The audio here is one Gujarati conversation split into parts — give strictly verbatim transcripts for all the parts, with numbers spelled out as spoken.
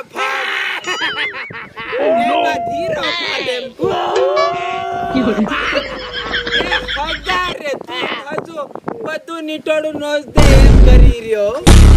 ભાગ એમાં ધીરો પાડેમ હગારે તું હજુ બધું નીટોડું નોજ દે એમ કરી રહ્યો.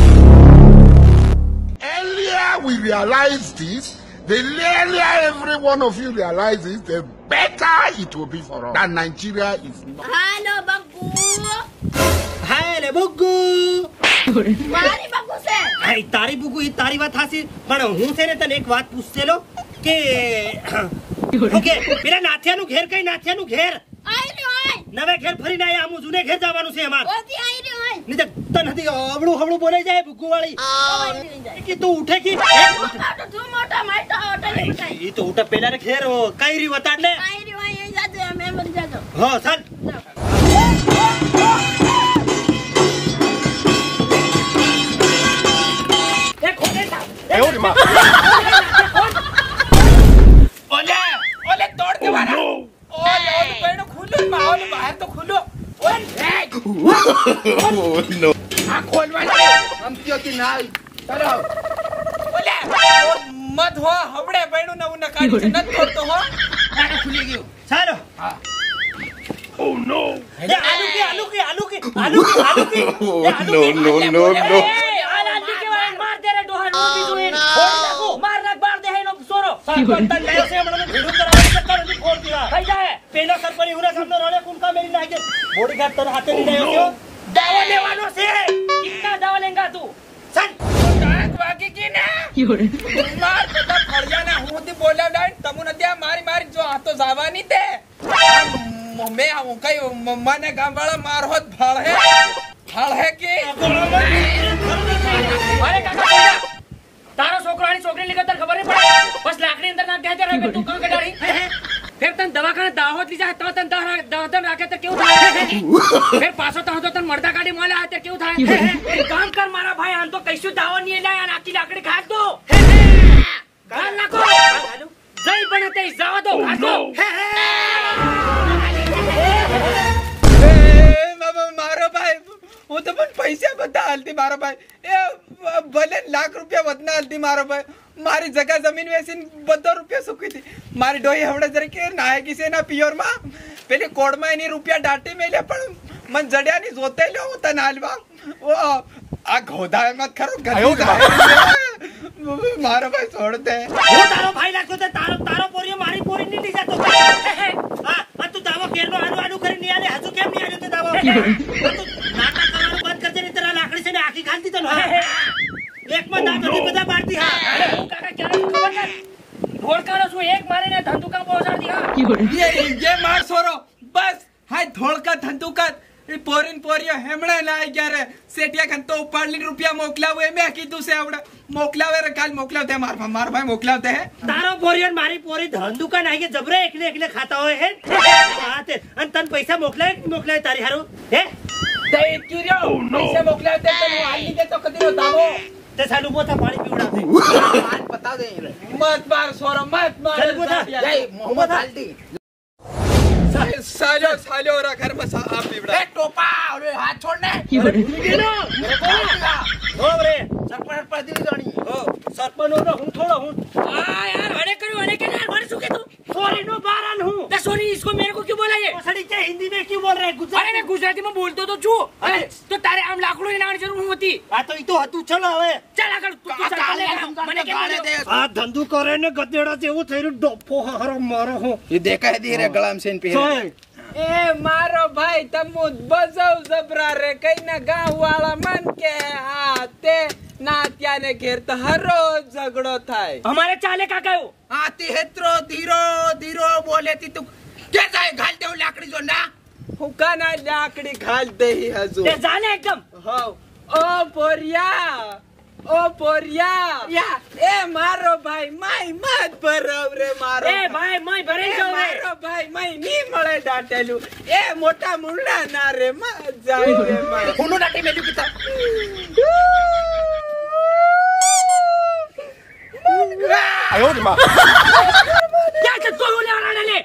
Earlier we realized this, the earlier every one of you realizes, the better it will be for us. That Nigeria is not. Hello, Bagu. Hello, Bagu. મારી બગુ છે. આ તારી બગુ એ તારી વાત હાસી પણ હું છે ને તને એક વાત પૂછેલો કે ઓકે પેલા નાથિયાનું ઘેર કઈ નાથિયાનું ઘેર આઈ રહ્યો આઈ નવે ઘેર ફરીને આયા આમુ જૂને ઘેર જવાનું છે અમાર. ઓતી આઈ રહ્યો આઈ. ની તને હતી હબળું હબળું બોલાઈ જાય બગુ વાળી કે તું ઉઠે કે મોટા તો તું મોટા માઈટા ઓટો ને બતાઈ. ઈ તો ઉઠે પેલા ને ઘેર કઈ રી વતાડ ને આઈ રહ્યો આઈ જાજો એમ એમ જાજો. હા ચાલ Oye, ma. ઓલે ઓલે તોડ દેવાના. ઓલે ઓલે પેડો ખુલ્લો માહોલ બહાર તો ખુલ્લો. ઓલે No. આ ખોલવાની હમતીઓ થી ના ચાલો. ઓલે મત હો હમડે પેડો ને ઉને કાઢી છે નત તોડતો હો. આ ખુલી ગયું. ચાલો. હા. Oh no. એ આલુ કે આલુ કે આલુ કે આલુ કે આલુ કે Oh no no no no. માર નાખ બાર દે હેનો સોરો સરપંચ તન લાયો છે મને ભીડું કરાવે ચક્કર નથી ફોડ દીવા થઈ જાય પેલો સરપંચ ઉરા સામનો રળે કુંકા મેરી નાખે બોડી ગાર્ડ તને હાથે લઈ આવ્યો છે દાવા લેવાનો છે કિतना દાવા લેંગા તું સન કાક વાગી કી ને માર બધા ફળિયાના હું થી બોલાવ લાઈન તમુ નદી મારી મારી જો આ તો જવાની તે મે હું કઈ મને ગામવાળા માર હોત ભાળ હે ભાળ હે કે અરે કાકા તારો છોકરાની છોકરી લીધા તને ખબર નહીં પડે બસ લાકડી અંદર નાખ દે રે તું કાં કડાડી ફેર તને દવાખાને દાહોદ લીજા તો તને દહદન રાખે તો કેવું થાય ફેર પાછો તો તો તને મરદા કાઢી મળે આ તે કેવું થાય એક કામ કર મારા ભાઈ આમ તો કઈશું દાવો નહીં લાય આ આખી લાકડી ખાસ દો ગાલ નાખો જઈ બને તે જવા દો ખાસ દો એ બાબા મારો ભાઈ હું તો પણ પૈસા બધા હાલતી મારો ભાઈ એ ભલે લાખ રૂપિયા વધના હાલતી મારો ભાઈ મારી જગા જમીન વેચીને બધો રૂપિયા સુકી હતી મારી ડોહી હમણાં જરા કે નાયકી છે એના પિયોરમાં પેલી કોડમાં એની રૂપિયા દાટી મેલે પણ મન જડ્યાની જોતે લ્યો હું તને હાલવા આ ઘોધા મત ખરો મારો ભાઈ છોડ દે હું તારો ભાઈ લાગતો તે તારો તારો પોરિયો મારી પોરી ની લીધા તો હા આ તું દાવો કેરનો આનું આનું કરી ની આલે હજુ કેમ ની આલ્યો તે દાવો નાટક કરવાનું બંધ કરજે ને તારા લાકડી છે ને આખી ખાંતી તને એક માં દાંત હતી બધા બારતી હા અરે હું કાકા ક્યારે ખબર કર ધોળકાનો છું એક મારીને ધંધુકા પહોંચાડી હા ये ये मार सोरो बस हाय धोळका धंधुका એ પોરીન પોરિયો હેમણે લાઈ ગયા રે સેટિયા ખન તો ઉપાડલી રૂપિયા મોકલાવ એ મે કીધું છે આવડે મોકલાવે રે કાલ મોકલાવ દે માર માર ભાઈ મોકલાવ દે તારો પોરિયો મારી પોરી ધંધુકા નાઈ કે જબરે એકલે એકલે ખાતા હોય હે હા તે અને તન પૈસા મોકલાય મોકલાય તારી હારું હે તે ક્યુરિયો પૈસા મોકલાવ દે તો હાલી દે તો કદીનો દાવો તે સાલું બોતા પાણી પીવડાવ દે વાત બતા દે મત માર સોરો મત માર જય મોહમ્મદ હાલતી સાલો સાલો રા ઘર માં આ પીવડા એ ટોપા ઓલે હાથ છોડ ને ગેલો ઓ રે સરપંચ પર દી જાણી ઓ સરપંચ નો હું થોડો હું आ यार अरे करो अरे के यार मर चुके तू सॉरी नो बारन हूं तो सॉरी इसको मेरे को क्यों बोला ये सड़ी क्या हिंदी में क्यों बोल रहे हैं गुजराती अरे मैं गुजराती में बोलतो तो छू अरे तो तारे आम लाकड़ो ની નાની જરૂર હોતી આ તો ઈ તો હતું ચલો હવે ચાલ આગળ તું ચાલ મને કે ગાળે દે આ ધંધુ કરે ને ગધેડા જેવું થઈ રહ્યું ડોફો હરો મારો હું ये देखा है धीरे गलाम सेन पे ए मारो भाई तमु बजाव जबरा रे कई ना गांव वाला मन के हाथे नात्या ने घेर तो हर रोज झगड़ो थाय हमारे चाले का कयो आती हेत्रो धीरो धीरो बोले ती तू क्या जाए घाल दे लाकड़ी जो ना हुकाना लाकड़ी घाल दे ही हजू ते जाने एकदम हो ओ पोरिया ओ पोरिया या ए मारो भाई माई मत भरव रे मारो ए भाई मैं भरे जाऊ रे मारो भाई मैं नी મળે ડાટેલું એ મોટા મુંડા ના રે મત જાય રે મારો હુનો ડાટી મેલ્યું કીતા આયો રે માં क्या कर तो ले आना ले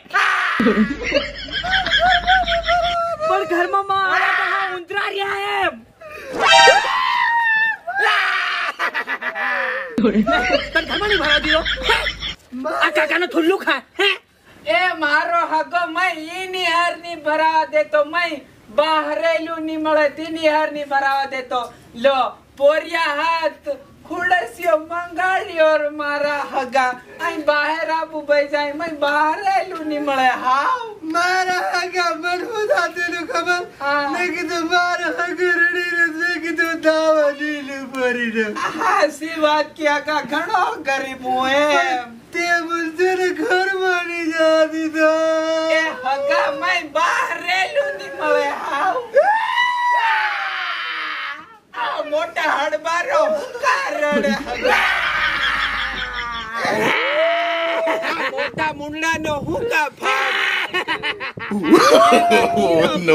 पर घर में मारा कहां उंतरा रिया है તને ઘરમાં નહીં ભરા દીધો આ કાકાનો થુલ્લું ખા હે એ મારો હગો મય ઈ નિહાર ની ભરાવા દેતો મય બહારેલું ની મળે તી નિહાર ની ભરાવા દેતો લો પોરિયા હાથ ખુડસ્યો મંગાળ્યો મારા હગા અહીં બહાર આબુ ભાઈ જાય મય બહારેલું ની મળે હાવ મારા હગા મનવું થાતું ખબર મેં કીધું મારા હગા રડી મેં કીધું દાવા દીલું પડી હાસી વાત ક્યાં કા ઘણો ગરીબ હું એમ તે મુझे ઘર માની જા દીધા એ હગા મય બહારેલું ની મળે હાવ આ મોટા હડબારો કારણ મોટા મુંડાનો હુકા ભાગ no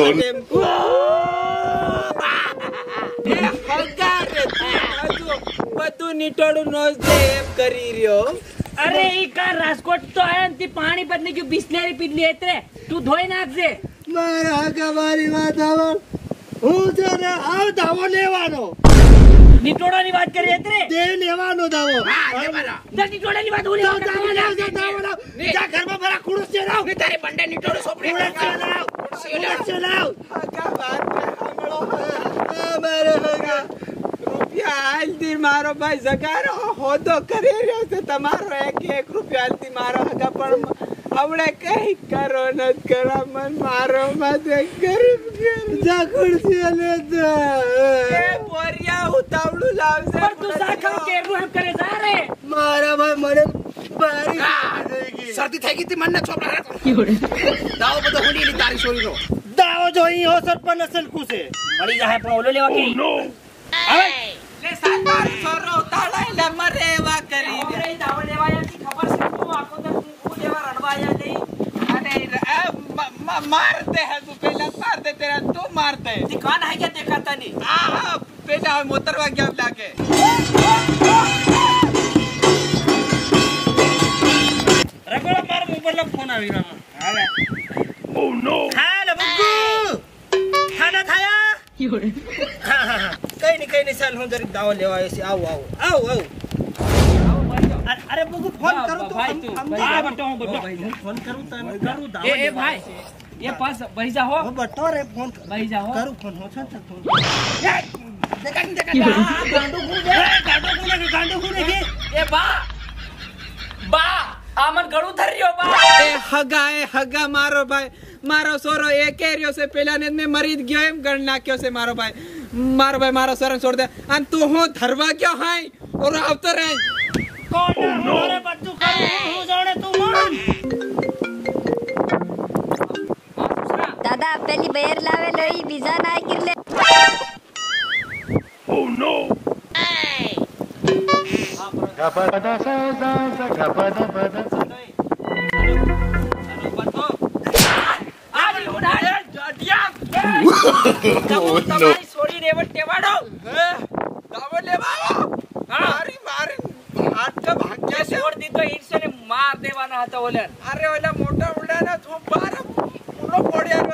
એ હગા રે હજુ બધું નીટોડું નોજ દે એમ કરી રહ્યો અરે ઈ કા રાજકોટ તો આયા ને પાણી બદલી ગયું બિસ્લેરી પીડલી એટલે તું ધોઈ નાખજે મારા હગા મારી વાત આવો હું છે ને આવ દાવો લેવાનો નીટોડાની વાત કરી એટલે તે લેવાનો દાવો હા લેવાનો જા નીટોડાની વાત હું લેવા દાવો લાવ દાવો લાવ જા ઘરમાં ભરા ખુડસ છે લાવ ને તારે બંડે નીટોડો સોપડી ખુડસ છે લાવ ખુડસ છે લાવ હગા વાત સાંભળો મારો હગા રૂપિયા હાલતી મારો ભાઈ જગારો હોદો કરી રહ્યો છે તમારો એક એક રૂપિયા હાલતી મારો હગા પણ હમણે કઈ કરો ન કરો મન મારો માથે ગરીબ જા ખુરશી લે જા એ બોરિયા ઉતાવળું લાવશે પણ તું સાખર કેરું એમ કરે જા રે મારા ભાઈ મને બારી થઈ ગઈ શરદી થઈ ગઈ તી મને છોપડા દાવો બધો હુંડી ની તારી છોરીનો દાવો જો અહીં હો સરપંચ અસલ કુસે મળી જાય પણ ઓલો લેવા કે હવે લે સાત સોરો ઉતાળાય લે મરે એવા કરી અરે દાવ લેવા આયા થી ખબર છે તું આખો દર તું લેવા રડવા આયા નહીં અરે મારતે હે તું પહેલા મારતે તેરા તું મારતે તી કાન હે કે દેખાતા નહીં આ હા પેલા મોતરવા ગયા લાગે રગોળા માર મોબાઈલ ફોન આવી રહ્યો હાલે ઓ નો હાલે બગ્ગુ ખાના થાયા યોડે હા હા હા કઈ ની કઈ ની ચાલ હું જરીક દાવો લેવા આવ્યો છે આવ આવ આવ આવ આવો ભાઈ અરે બગ્ગુ ફોન કરું તો ભાઈ તું હા બટો હું બટો ફોન કરું તને કરું દાવો એ એ ભાઈ એ પાસ ભાઈ જા હો હો બટો રે ફોન ભાઈ જા હો કરું ફોન હો છા ફોન દેખાડી ગાંડો ગુડે ગાંડો ગુડે ગાંડો ગુડે કે એ બા બા આમન ગળું ધર્યો બા એ હગા એ હગા મારો ભાઈ મારો સોરો એ કેર્યો છે પેલા ને મેં મરી જ ગયો એમ ગણ નાખ્યો છે મારો ભાઈ મારો ભાઈ મારો સોરો છોડ દે અને તું હું ધરવા ગયો હાય ઓર આવતો રહે કોણ મારે બધું કરું હું જાણે તું મન દાદા પેલી બેર લાવે લઈ બીજા ના કિરલે ઓ નો ગપડા સા સા સા ગપડા પડા તમારી છોડી ને એવટ ટેવાડો દાવો લેવા મારી મારી આટકા ભાગ્યા છે છોડ દીધો ઈર્ષે ને માર દેવાના હતા ઓલે અરે ઓલા મોટા ઉડાના તો બાર પૂરો પડ્યા